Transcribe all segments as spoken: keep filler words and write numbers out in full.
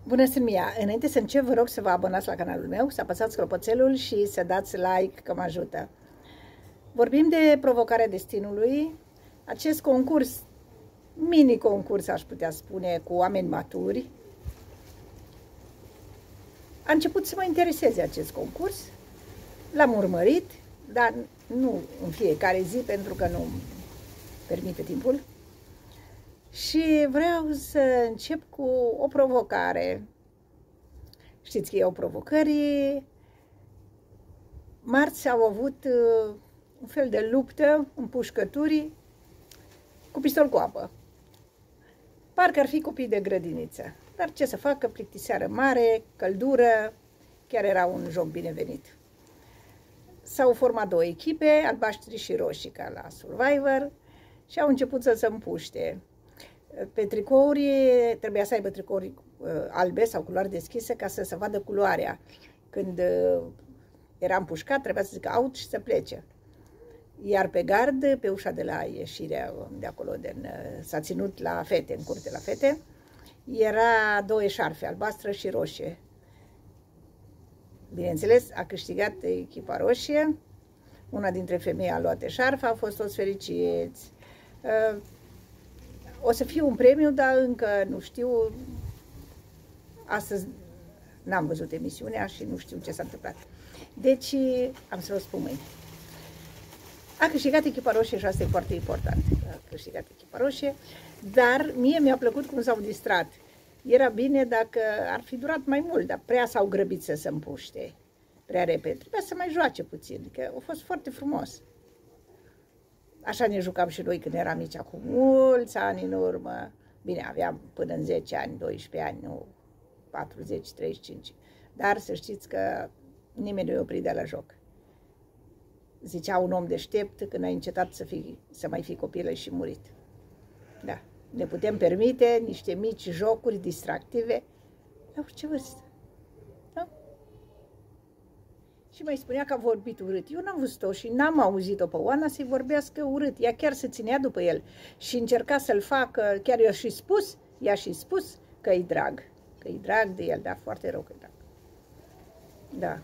Bună, sunt Mia. Înainte să încep, vă rog să vă abonați la canalul meu, să apăsați clopoțelul și să dați like, că mă ajută. Vorbim de provocarea destinului, acest concurs, mini-concurs aș putea spune, cu oameni maturi. A început să mă intereseze acest concurs, l-am urmărit, dar nu în fiecare zi, pentru că nu permite timpul. Și vreau să încep cu o provocare. Știți că eu provocări. Marți au avut uh, un fel de luptă, împușcături, cu pistol cu apă. Parcă ar fi copii de grădiniță. Dar ce să facă, plictiseară mare, căldură, chiar era un joc binevenit. S-au format două echipe, albaștri și roșii, ca la Survivor, și au început să se împuște. Pe tricouri trebuia să aibă tricouri uh, albe sau culoare deschise ca să se vadă culoarea. Când uh, era împușcat, trebuia să zică out și să plece. Iar pe gard, pe ușa de la ieșirea de acolo, uh, s-a ținut la fete, în curte la fete, era două eșarfe, albastră și roșie. Bineînțeles, a câștigat echipa roșie. Una dintre femei a luat eșarfa, au fost toți fericiți. Uh, O să fie un premiu, dar încă nu știu. Astăzi n-am văzut emisiunea și nu știu ce s-a întâmplat. Deci am să vă spun mâine. A câștigat echipa roșie și asta e foarte important. A câștigat echipa roșie, dar mie mi-a plăcut cum s-au distrat. Era bine dacă ar fi durat mai mult, dar prea s-au grăbit să se împuște. Prea repede. Trebuia să mai joace puțin, că a fost foarte frumos. Așa ne jucam și noi când eram mici, acum mulți ani în urmă. Bine, aveam până în zece ani, doisprezece ani, nu patruzeci, treizeci și cinci. Dar să știți că nimeni nu-i oprit de la joc. Zicea un om deștept, când ai încetat să, fii, să mai fii copilă și murit. Da, ne putem permite niște mici jocuri distractive la orice vârstă. Da? Și mai spunea că a vorbit urât. Eu n-am văzut-o și n-am auzit-o pe Oana să-i vorbească urât. Ea chiar se ținea după el și încerca să-l facă, chiar i-a și spus, i-a și spus că-i drag. Că-i drag de el, dar foarte rău că-i drag. Da.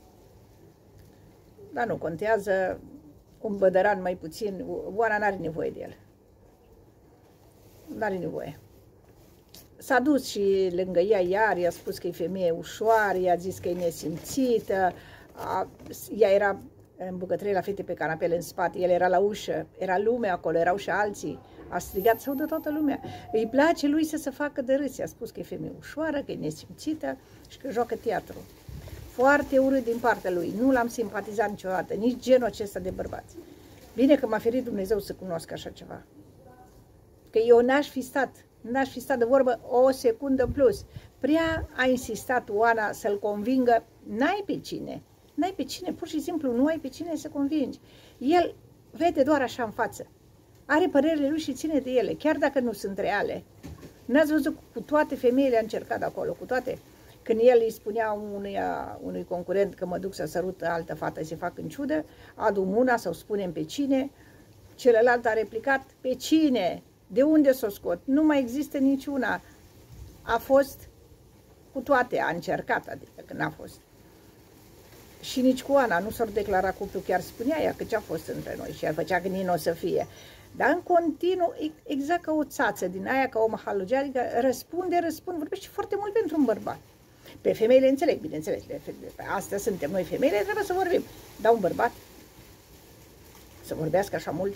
Dar nu contează, un bădăran mai puțin, Oana n-are nevoie de el. N-are nevoie. S-a dus și lângă ea iar, i-a spus că e femeie ușoară, i-a zis că e nesimțită. A, ea era în bucătărie la fete pe canapele în spate, el era la ușă, era lume acolo, erau și alții, a strigat să audă toată lumea. Îi place lui să se facă de râs, i-a spus că e femeie ușoară, că e nesimțită și că joacă teatru. Foarte urât din partea lui, nu l-am simpatizat niciodată, nici genul acesta de bărbați. Bine că m-a ferit Dumnezeu să cunosc așa ceva. Că eu n-aș fi stat, n-aș fi stat de vorbă o secundă în plus. Prea a insistat Oana să-l convingă, n-ai pe cine. N-ai pe cine, pur și simplu nu ai pe cine să convingi. El vede doar așa în față. Are părerile lui și ține de ele, chiar dacă nu sunt reale. N-ați văzut cu toate femeile a încercat acolo, cu toate. Când el îi spunea unuia, unui concurent că mă duc să sărută altă fată, se fac în ciudă, adu mâna sau spunem pe cine, celălalt a replicat, pe cine? De unde s-o scot? Nu mai există niciuna. A fost cu toate, a încercat, adică că n-a fost. Și nici cu Oana nu s-or declara cuplu, chiar spunea ea că ce a fost între noi și ea făcea că nici nu o să fie. Dar în continuu, exact ca o țață din aia, ca o mahalugea, adică răspunde, răspunde, vorbește foarte mult pentru un bărbat. Pe femeile înțeleg, bineînțeles, astea suntem noi femeile, trebuie să vorbim. Dar un bărbat să vorbească așa mult?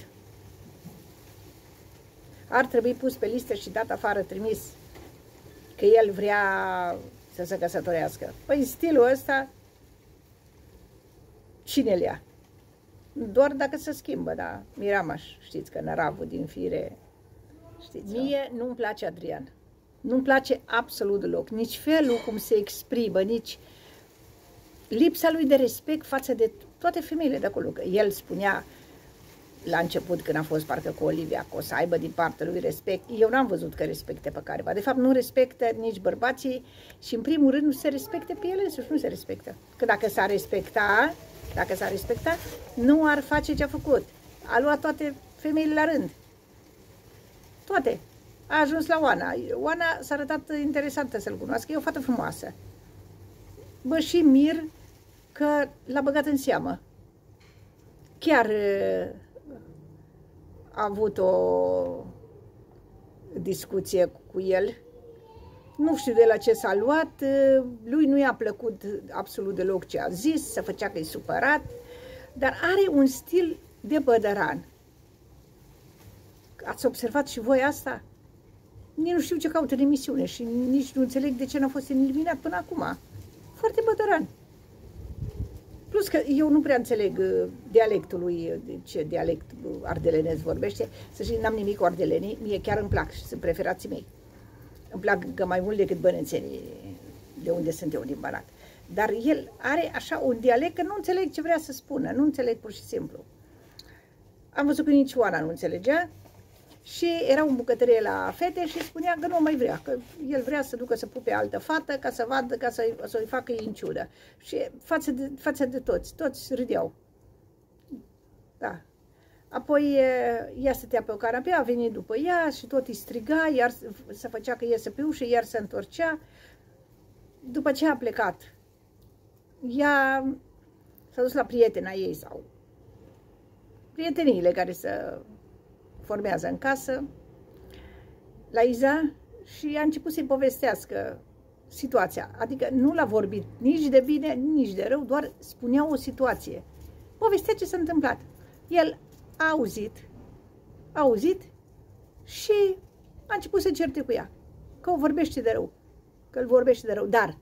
Ar trebui pus pe listă și dat afară, trimis, că el vrea să se căsătorească. Păi stilul ăsta, cine-l ia? Doar dacă se schimbă, da, Miramaș, știți că năravul din fire, știți. Mie nu-mi place Adrian, nu-mi place absolut deloc, nici felul cum se exprimă, nici lipsa lui de respect față de toate femeile de acolo. Că el spunea la început, când a fost parcă cu Olivia, că o să aibă din partea lui respect. Eu n-am văzut că respecte pe careva. De fapt, nu respectă nici bărbații și, în primul rând, nu se respecte pe ele însuși, nu se respectă. Că dacă s-ar respecta, dacă s-ar respecta, nu ar face ce a făcut. A luat toate femeile la rând. Toate. A ajuns la Oana. Oana s-a arătat interesantă să-l cunoască, e o fată frumoasă. Bă, și mir că l-a băgat în seamă. Chiar a avut o discuție cu el. Nu știu de la ce s-a luat, lui nu i-a plăcut absolut deloc ce a zis, se făcea că e supărat, dar are un stil de bădăran. Ați observat și voi asta? Nici nu știu ce caută în emisiune și nici nu înțeleg de ce n-a fost eliminat până acum. Foarte bădăran. Plus că eu nu prea înțeleg dialectul lui, ce dialect ardelenez vorbește, să știți, n-am nimic cu ardelenii, mie chiar îmi plac și sunt preferații mei. Îmi plac că mai mult decât bănețenii, de unde sunt eu, din Banat. Dar el are așa un dialect că nu înțeleg ce vrea să spună, nu înțeleg pur și simplu. Am văzut că nici Oana nu înțelegea și era în bucătărie la fete și spunea că nu mai vrea, că el vrea să ducă să pupe altă fată ca să vadă, ca să-i să facă ei în ciudă. Și față de, față de toți, toți râdeau. Da. Apoi ea stătea pe o canapea, a venit după ea și tot îi striga, iar se făcea că iese pe ușă, iar se întorcea. După ce a plecat, ea s-a dus la prietena ei sau prieteniile care se formează în casă, la Iza, și a început să-i povestească situația. Adică nu l-a vorbit nici de bine, nici de rău, doar spunea o situație. Povestea ce s-a întâmplat. El a auzit, a auzit și a început să certe cu ea. Că o vorbește de rău, că îl vorbește de rău. Dar,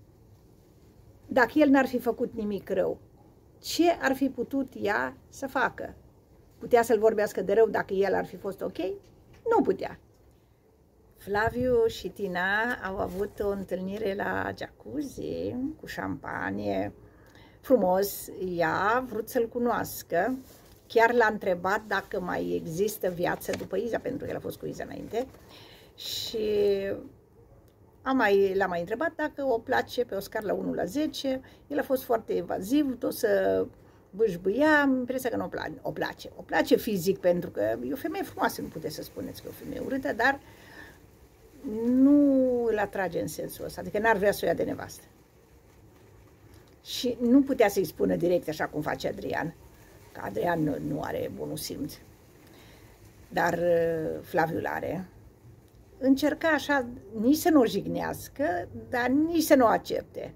dacă el n-ar fi făcut nimic rău, ce ar fi putut ea să facă? Putea să-l vorbească de rău dacă el ar fi fost ok? Nu putea. Flaviu și Tina au avut o întâlnire la jacuzzi cu șampanie. Frumos, ea a vrut să-l cunoască. Chiar l-a întrebat dacă mai există viață după Iza, pentru că el a fost cu Iza înainte. Și a mai, l-a mai întrebat dacă o place pe o scară la unu la zece. El a fost foarte evaziv, tot să bâșbâia, am impresia că nu o, pla o place. O place fizic, pentru că e o femeie frumoasă, nu puteți să spuneți că e o femeie urâtă, dar nu îl atrage în sensul ăsta, adică n-ar vrea să o ia de nevastă. Și nu putea să-i spună direct așa cum face Adrian, că Adrian nu, nu are bunul simț, dar Flaviu l-are. Încerca așa nici să nu o jignească, dar nici să nu o accepte.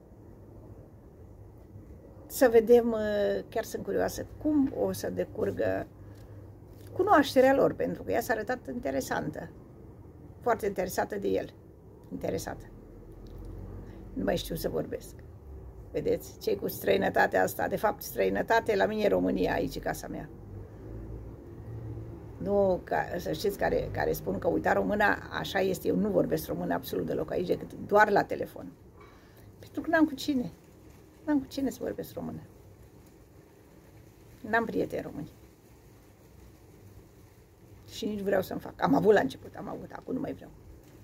Să vedem, chiar sunt curioasă, cum o să decurgă cunoașterea lor, pentru că ea s-a arătat interesantă, foarte interesată de el, interesată. Nu mai știu să vorbesc. Vedeți, cei cu străinătatea asta, de fapt străinătate, la mine e România, aici e casa mea. Nu, ca, să știți, care, care spun că uita româna, așa este, eu nu vorbesc română absolut deloc aici, decât doar la telefon. Pentru că n-am cu cine. N-am cu cine să vorbesc română. N-am prieteni români. Și nici vreau să-mi fac. Am avut la început, am avut, acum nu mai vreau.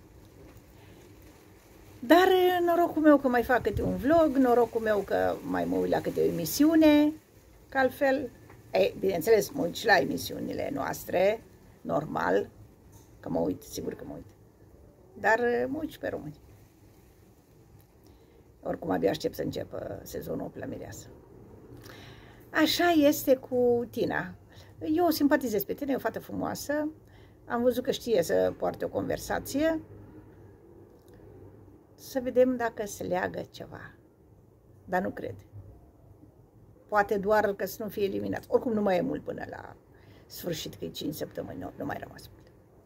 Dar norocul meu că mai fac câte un vlog, norocul meu că mai mă uit la câte o emisiune, că altfel, ei, bineînțeles, mă uit și la emisiunile noastre, normal, că mă uit, sigur că mă uit. Dar mă uit și pe români. Oricum, abia aștept să înceapă sezonul opt la Mireasă. Așa este cu Tina. Eu o simpatizez pe tine, e o fată frumoasă. Am văzut că știe să poarte o conversație. Să vedem dacă se leagă ceva. Dar nu cred. Poate doar că să nu fie eliminat. Oricum nu mai e mult până la sfârșit, că e cinci săptămâni, nu, nu mai rămas mult.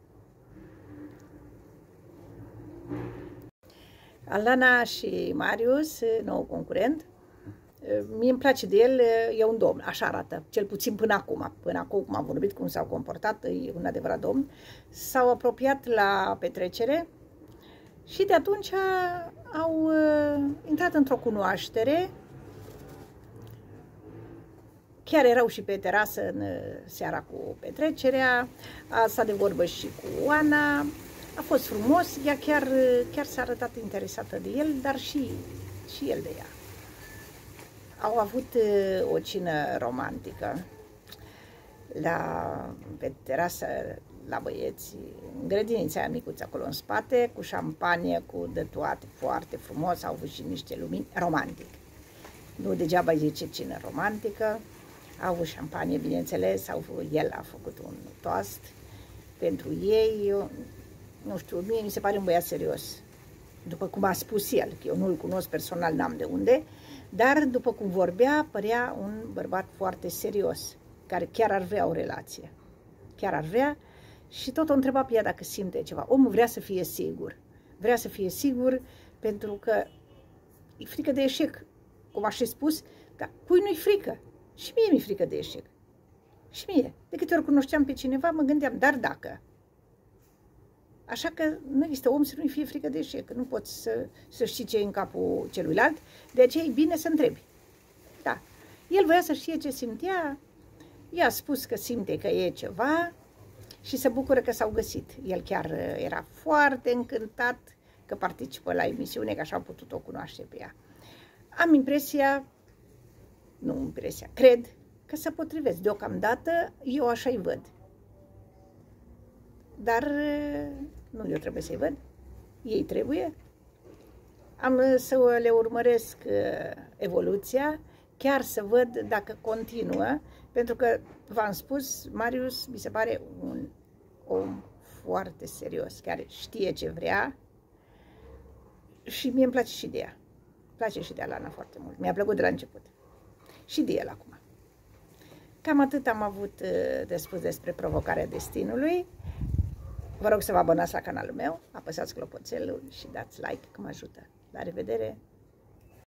Alana și Marius, nou concurent, mie îmi place de el, e un domn, așa arată, cel puțin până acum, până acum cum am vorbit, cum s-au comportat, e un adevărat domn, s-au apropiat la petrecere și de atunci au uh, intrat într-o cunoaștere, chiar erau și pe terasă în seara cu petrecerea, a stat de vorbă și cu Oana. A fost frumos, ea chiar, chiar s-a arătat interesată de el, dar și, și el de ea. Au avut o cină romantică la, pe terasă la băieți, în grădinița aia micuță acolo în spate, cu șampanie, cu de toate, foarte frumos, au avut și niște lumini, romantic. Nu degeaba zice cină romantică, au avut șampanie, bineînțeles, au avut, el a făcut un toast pentru ei, eu, nu știu, mie mi se pare un băiat serios, după cum a spus el, că eu nu-l cunosc personal, n-am de unde, dar după cum vorbea, părea un bărbat foarte serios, care chiar ar vrea o relație, chiar ar vrea și tot o întreba pe ea dacă simte ceva. Omul vrea să fie sigur, vrea să fie sigur pentru că e frică de eșec, cum aș fi spus, dar cui nu-i frică? Și mie mi-e frică de eșec. Și mie. De câte ori cunoșteam pe cineva, mă gândeam, dar dacă? Așa că nu există om să nu-i fie frică de eșec, nu poți să, să știi ce e în capul celuilalt, de aceea e bine să întrebi. Da. El voia să știe ce simtea, i-a spus că simte că e ceva și se bucură că s-au găsit. El chiar era foarte încântat că participă la emisiune, că așa a putut o cunoaște pe ea. Am impresia, nu impresia, cred că se potrivesc. Deocamdată eu așa-i văd. Dar nu eu trebuie să-i văd, ei trebuie. Am să le urmăresc evoluția, chiar să văd dacă continuă, pentru că, v-am spus, Marius mi se pare un om foarte serios, care știe ce vrea și mie îmi place și de ea. Îmi place și de Alana foarte mult, mi-a plăcut de la început. Și de el acum. Cam atât am avut de spus despre provocarea destinului. Vă rog să vă abonați la canalul meu, apăsați clopoțelul și dați like, că mă ajută. La revedere!